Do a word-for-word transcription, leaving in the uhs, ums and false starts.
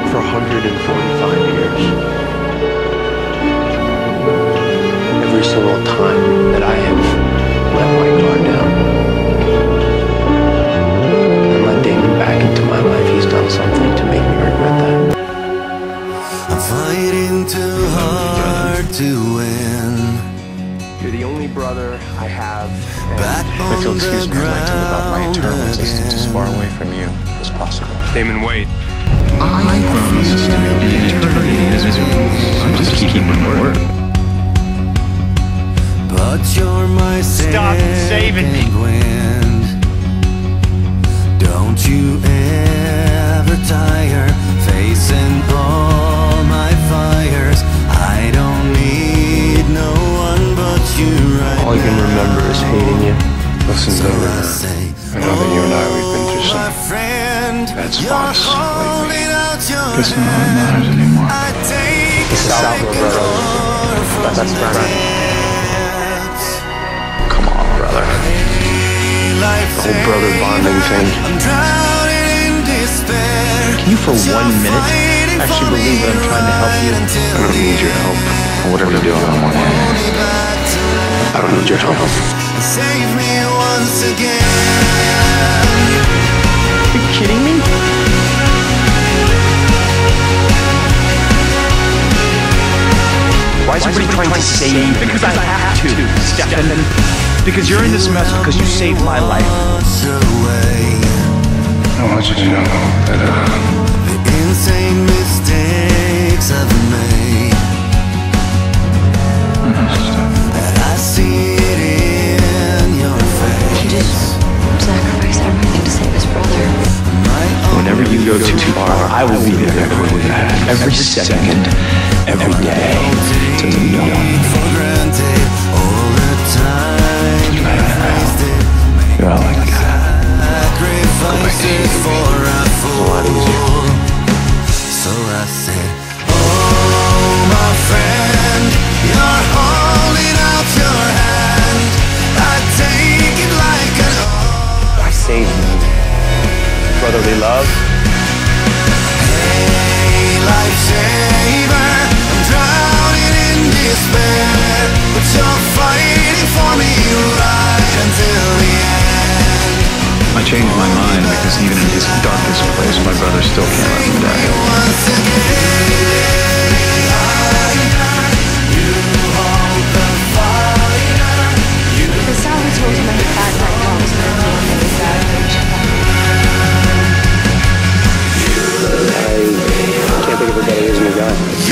for one hundred forty-five years. Every single time that I have let my guard down and let Damon back into my life, he's done something to make me regret that. I'm fighting too hard to win. You're the only brother I have. I feel, excuse me, I'd like to live out my eternal existence as far away from you as possible. Damon, wait. I promise to make the eternity as I'm just keeping my word. But you're my Stop saving me. wind. Don't you ever tire facing all my fires. I don't need no one but you right All I can remember is hating you. Listen, So David, I say, I know that you and I, we've been through my some friend, bad you're spots holding lately. out your Guess none of it matters anymore. I take This is Salvatore Brothers. That's that's friend. Come on, brother. The whole brother bonding thing. I'm drowning in despair. Can you for one minute actually believe that I'm trying to help you? I don't need your help. Or whatever you're doing, I don't want any. I don't need your help. Save me once again. Are you kidding me? Why is everybody trying to save me? Because I have to, Stefan. Because you're in this mess because you saved my life. I want you to know that uh, The insane mistakes I've made, that I see it in your He face. just sacrificed everything to save his brother. Whenever you go too far, I will be there with that. Every second, every day. To no one. For granted all the time. you're all I got. Sacrifices for a fool. So I said, oh my friend, you're holding out your hand. I take it like an oath. I saved you. Brotherly love. Hey, lifesaver, I'm drowning in despair, but you're fighting for me right until the end. I changed my mind because even in his darkest place, my brother still can't let me die. Once again, you hold the fire. The Salvatores make bad night dogs and the name that is bad nature. I can't think of a better reason to go.